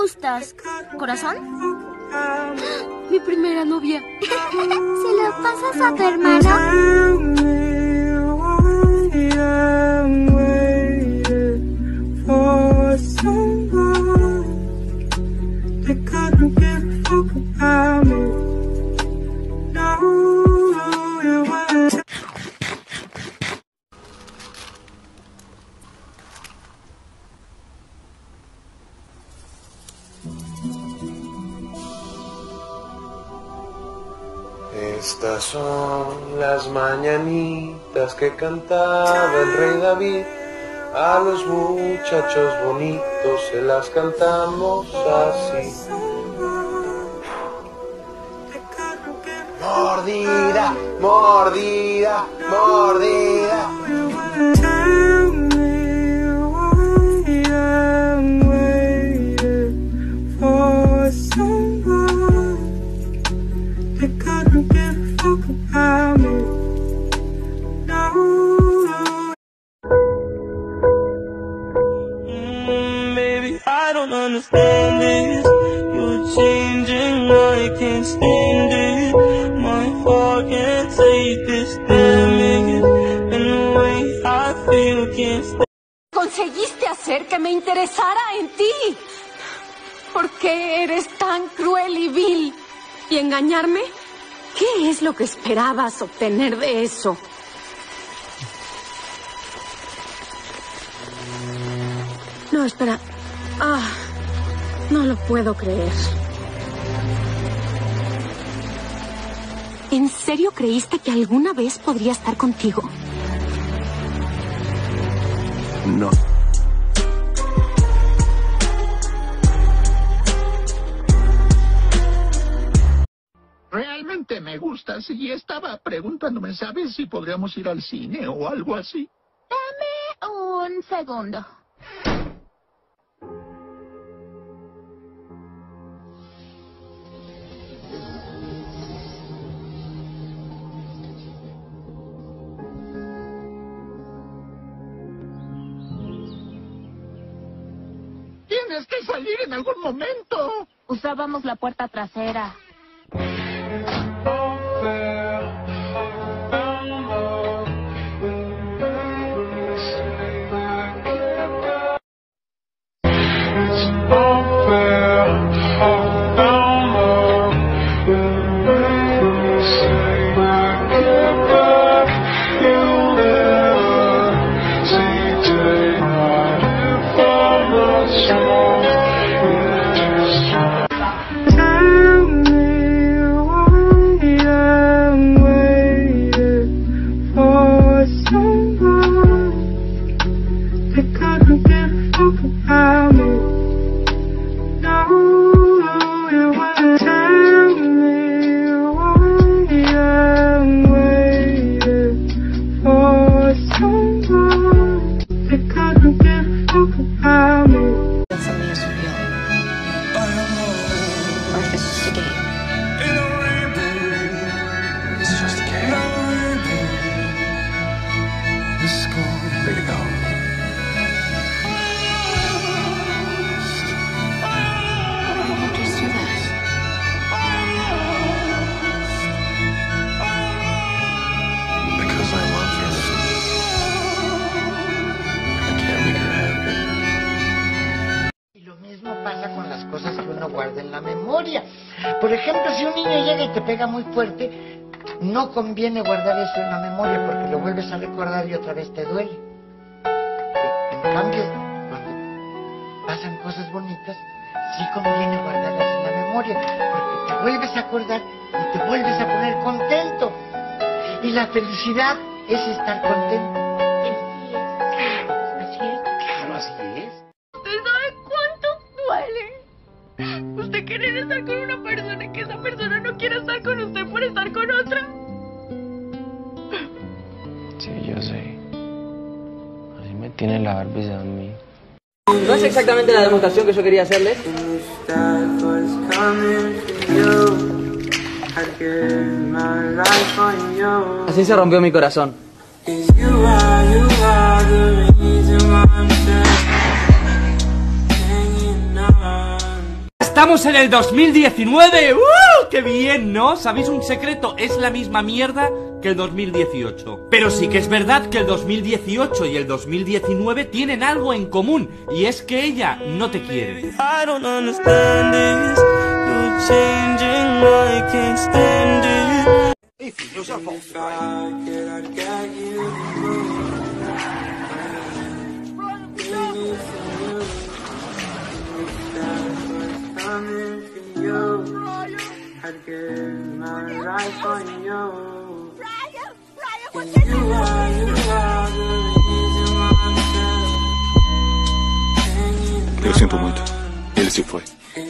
gustas? ¿Corazón? Mi primera novia. ¿Se lo pasas a tu hermano? Estas son las mañanitas que cantaba el rey David. A los muchachos bonitos se las cantamos así. Mordida, mordida, mordida. Baby, I don't understand this. You're changing, I can't stand it. My heart can't take this damage, and the way I feel can't stand. Conseguiste hacer que me interesara en ti. ¿Por qué eres tan cruel y vil? ¿Y engañarme? ¿Qué es lo que esperabas obtener de eso? No, espera. No lo puedo creer. ¿En serio creíste que alguna vez podría estar contigo? No. Realmente me gustas y estaba preguntándome, ¿sabes si podríamos ir al cine o algo así? Dame un segundo. Tienes que salir en algún momento. Usábamos la puerta trasera. Guarda en la memoria. Por ejemplo, si un niño llega y te pega muy fuerte, no conviene guardar eso en la memoria porque lo vuelves a recordar y otra vez te duele. En cambio, cuando pasan cosas bonitas, sí conviene guardarlas en la memoria porque te vuelves a acordar y te vuelves a poner contento. Y la felicidad es estar contento. Usted quiere estar con una persona y que esa persona no quiere estar con usted por estar con otra. Sí, yo sé. Así me tiene la Barbie a mí. No es exactamente la demostración que yo quería hacerles. Así se rompió mi corazón. estamos en el 2019. ¡Qué bien!, ¿no? ¿Sabéis un secreto? Es la misma mierda que el 2018. Pero sí que es verdad que el 2018 y el 2019 tienen algo en común, y es que ella no te quiere. I don't understand this. You're changing, I can't stand it. Eu sinto muito. Ele se foi.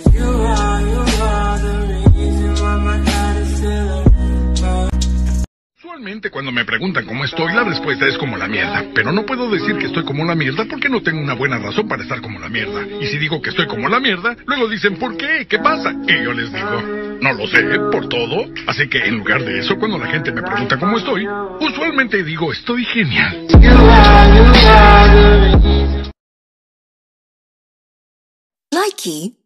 Usualmente cuando me preguntan cómo estoy, la respuesta es como la mierda. Pero no puedo decir que estoy como la mierda porque no tengo una buena razón para estar como la mierda. Y si digo que estoy como la mierda, luego dicen ¿por qué? ¿Qué pasa? Y yo les digo, no lo sé, por todo. Así que en lugar de eso, cuando la gente me pregunta cómo estoy, usualmente digo estoy genial. Likey